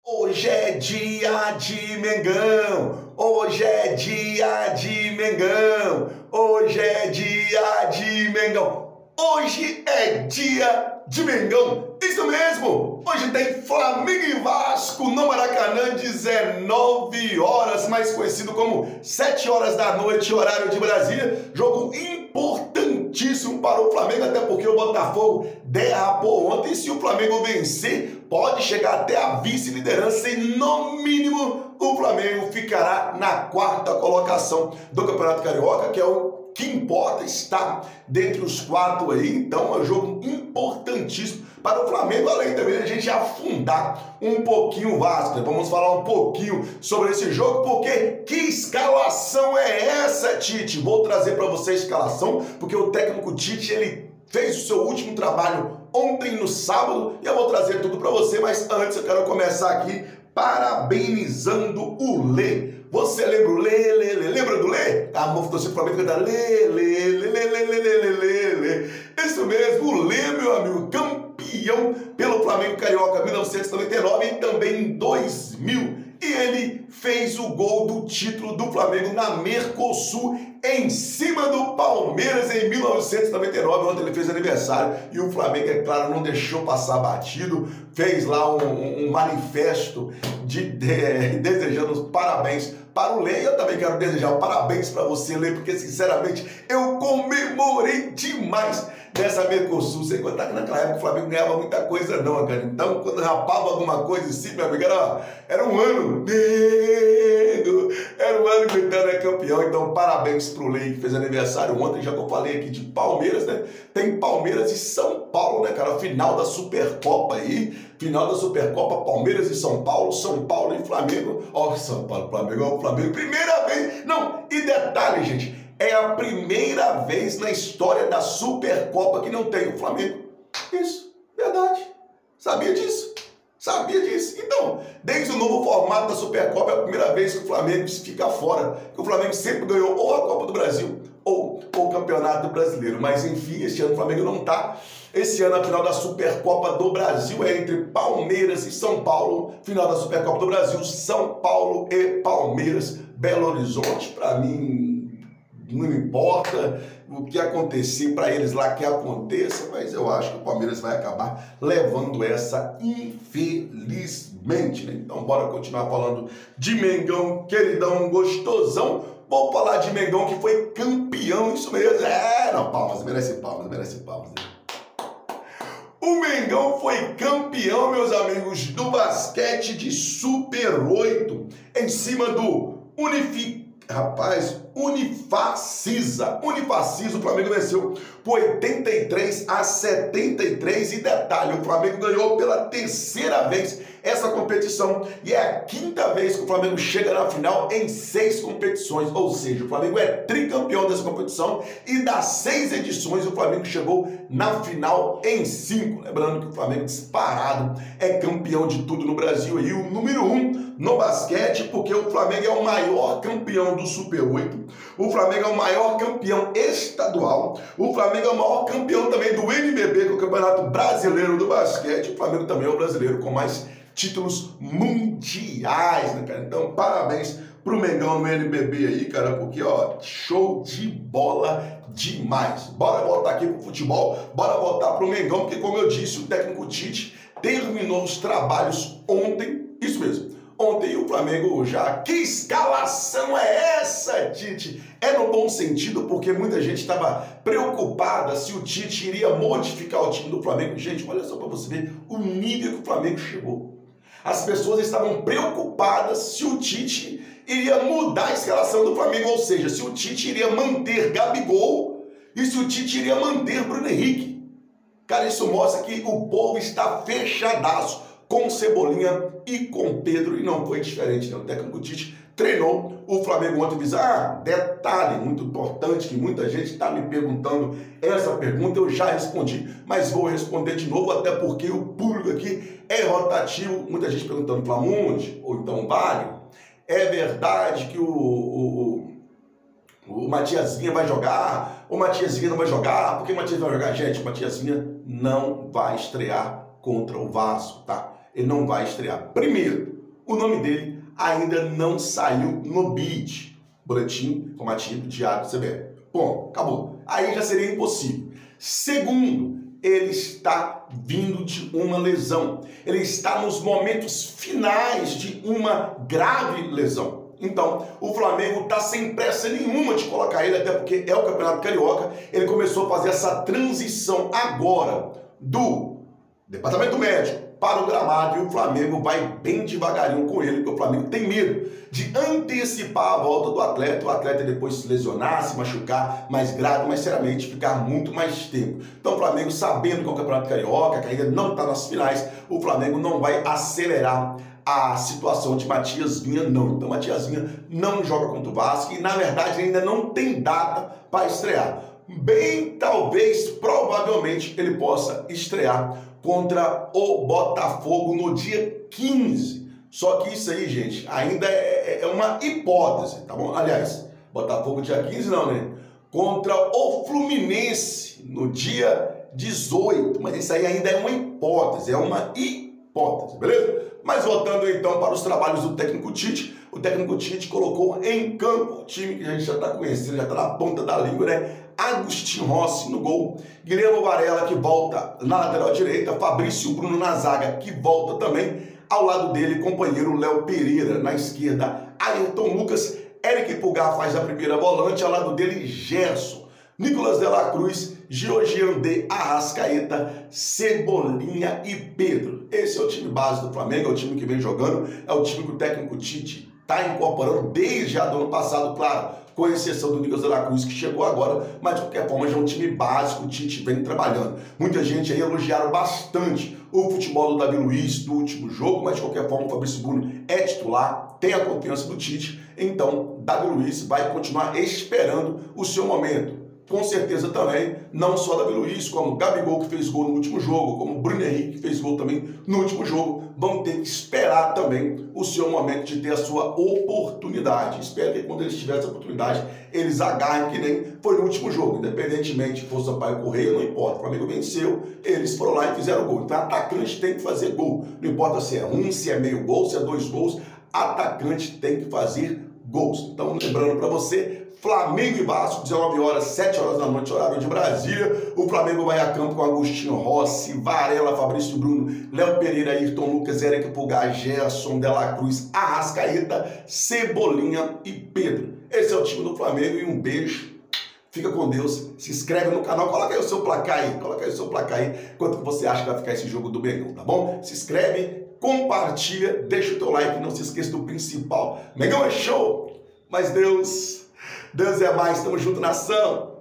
Hoje é dia de Mengão, hoje é dia de Mengão, hoje é dia de Mengão, hoje é dia de Mengão, isso mesmo, hoje tem Flamengo e Vasco no Maracanã, 19 horas, mais conhecido como 7 horas da noite, horário de Brasília, jogo importantíssimo para o Flamengo, até porque o Botafogo derrapou ontem, e se o Flamengo vencer, pode chegar até a vice-liderança e, no mínimo, o Flamengo ficará na quarta colocação do Campeonato Carioca, que é o que importa, está dentre os quatro aí. Então é um jogo importantíssimo para o Flamengo, além também a gente afundar um pouquinho o Vasco. Vamos falar um pouquinho sobre esse jogo, porque que escalação é essa, Tite? Vou trazer para você a escalação, porque o técnico Tite, ele fez o seu último trabalho ontem no sábado e eu vou trazer tudo para você, mas antes eu quero começar aqui parabenizando o Lê. Você lembra o Lê? Lembra do Lê? A moça do Flamengo canta Lê. Isso mesmo, o Lê, meu amigo, campeão pelo Flamengo Carioca 1999 e também em 2000. E ele fez o gol do título do Flamengo na Mercosul em cima do Palmeiras em 1999, onde ele fez aniversário. E o Flamengo, é claro, não deixou passar batido, fez lá um manifesto desejando parabéns para o Lê. Eu também quero desejar parabéns para você, Lê, porque sinceramente eu comemorei demais dessa Mercosul, sem contar que naquela época o Flamengo ganhava muita coisa não, cara. Então, quando rapava alguma coisa assim, meu amigo, era um ano, era um ano que o Itano é campeão. Então, parabéns pro Lei, que fez aniversário ontem, já que eu falei aqui de Palmeiras, né? Tem Palmeiras e São Paulo, né, cara? Final da Supercopa aí, final da Supercopa, Palmeiras e São Paulo e Flamengo. Ó, São Paulo, Flamengo, ó, Flamengo, primeira vez. Não, e detalhe, gente, é a primeira vez na história da Supercopa que não tem o Flamengo. Isso, verdade. Sabia disso? Sabia disso. Então, desde o novo formato da Supercopa, é a primeira vez que o Flamengo fica fora. Que o Flamengo sempre ganhou ou a Copa do Brasil ou o Campeonato Brasileiro. Mas, enfim, este ano o Flamengo não está. Esse ano a final da Supercopa do Brasil é entre Palmeiras e São Paulo. Final da Supercopa do Brasil, São Paulo e Palmeiras. Belo Horizonte, para mim, não importa o que acontecer para eles lá, que aconteça, mas eu acho que o Palmeiras vai acabar levando essa, infelizmente, né? Então bora continuar falando de Mengão, queridão, gostosão. Vou falar de Mengão, que foi campeão, isso mesmo. Não, palmas, merece palmas, merece palmas. O Mengão foi campeão, meus amigos, do basquete de Super 8, em cima do Unifacisa, o Flamengo venceu por 83-73 e detalhe, o Flamengo ganhou pela terceira vez essa competição e é a quinta vez que o Flamengo chega na final em 6 competições, ou seja, o Flamengo é tricampeão dessa competição e das 6 edições o Flamengo chegou na final em 5, lembrando que o Flamengo disparado é campeão de tudo no Brasil e o número 1 no basquete, porque o Flamengo é o maior campeão do Super 8, o Flamengo é o maior campeão estadual, o Flamengo é o maior campeão também do NBB, que é o Campeonato Brasileiro do Basquete, o Flamengo também é o brasileiro com mais títulos mundiais, né, cara? Então, parabéns pro Mengão no NBB aí, cara, porque, ó, show de bola demais. Bora voltar aqui pro futebol, bora voltar pro Mengão, porque, como eu disse, o técnico Tite terminou os trabalhos ontem, isso mesmo. Ontem o Flamengo já... Que escalação é essa, Tite? É no bom sentido, porque muita gente estava preocupada se o Tite iria modificar o time do Flamengo. Gente, olha só para você ver o nível que o Flamengo chegou. As pessoas estavam preocupadas se o Tite iria mudar a escalação do Flamengo, ou seja, se o Tite iria manter Gabigol e se o Tite iria manter Bruno Henrique. Cara, isso mostra que o povo está fechadaço com Cebolinha e com Pedro, e não foi diferente, né? O técnico Tite treinou o Flamengo ontem. Detalhe muito importante que muita gente está me perguntando essa pergunta, eu já respondi, mas vou responder de novo, até porque o público aqui é rotativo, muita gente perguntando Flamundi, ou então Vale, é verdade que o Matiazinha vai jogar, o Matiazinha não vai jogar, por que o Matias vai jogar? Gente, o Matiazinha não vai estrear contra o Vasco, tá? ele não vai estrear. Primeiro, o nome dele ainda não saiu no BID, Boletim Informativo Diário do CBF. Bom, acabou. Aí já seria impossível. Segundo, ele está vindo de uma lesão. Ele está nos momentos finais de uma grave lesão. Então, o Flamengo está sem pressa nenhuma de colocar ele, até porque é o Campeonato Carioca. Ele começou a fazer essa transição agora do departamento médico para o gramado, e o Flamengo vai bem devagarinho com ele, porque o Flamengo tem medo de antecipar a volta do atleta, o atleta depois se lesionar, se machucar mais grave, mas seriamente ficar muito mais tempo. Então o Flamengo, sabendo que é o Campeonato Carioca, que ainda não está nas finais, o Flamengo não vai acelerar a situação de Matias Vinha, não. Então Matias Vinha não joga contra o Vasco e, na verdade, ainda não tem data para estrear. Bem, talvez, provavelmente, ele possa estrear contra o Botafogo no dia 15. Só que isso aí, gente, ainda é uma hipótese, tá bom? Aliás, Botafogo dia 15 não, né? Contra o Fluminense no dia 18. Mas isso aí ainda é uma hipótese, beleza? Mas voltando então para os trabalhos do técnico Tite, o técnico Tite colocou em campo o time que a gente já está conhecendo, já está na ponta da língua, né? Agostinho Rossi no gol, Guilherme Varela que volta na lateral direita, Fabrício Bruno na zaga que volta também, ao lado dele companheiro Léo Pereira na esquerda, Ayrton Lucas, Eric Pulgar faz a primeira volante, ao lado dele Gerson, Nicolas de la Cruz, Georgian de Arrascaeta, Cebolinha e Pedro. Esse é o time base do Flamengo, é o time que vem jogando, é o time que o técnico Tite está incorporando desde já do ano passado, claro, com exceção do Nicolas de la Cruz, que chegou agora, mas de qualquer forma já é um time básico, o Tite vem trabalhando. Muita gente aí elogiaram bastante o futebol do Davi Luiz do último jogo, mas de qualquer forma o Fabrício Bruno é titular, tem a confiança do Tite, então Davi Luiz vai continuar esperando o seu momento. Com certeza também, não só Davi Luiz, como Gabigol, que fez gol no último jogo, como Bruno Henrique, que fez gol também no último jogo, vão ter que esperar também o seu momento de ter a sua oportunidade. Espero que quando eles tiverem essa oportunidade, eles agarrem que nem foi no último jogo. Independentemente de fosse Sampaio Correia, não importa. O Flamengo venceu, eles foram lá e fizeram gol. Então, atacante tem que fazer gol. Não importa se é um, se é meio gol, se é 2 gols, atacante tem que fazer gols. Então, lembrando para você, Flamengo e Vasco, 19 horas, 7 horas da noite, horário de Brasília. O Flamengo vai a campo com Agostinho Rossi, Varela, Fabrício Bruno, Léo Pereira, Ayrton Lucas, Eric Pulgar, Gerson, de la Cruz, Arrascaeta, Cebolinha e Pedro. Esse é o time do Flamengo e um beijo. Fica com Deus, se inscreve no canal, coloca aí o seu placar aí, quanto você acha que vai ficar esse jogo do Mengão, tá bom? Se inscreve, compartilha, deixa o teu like, não se esqueça do principal. Mengão é show, mas Deus é mais, tamo junto, nação!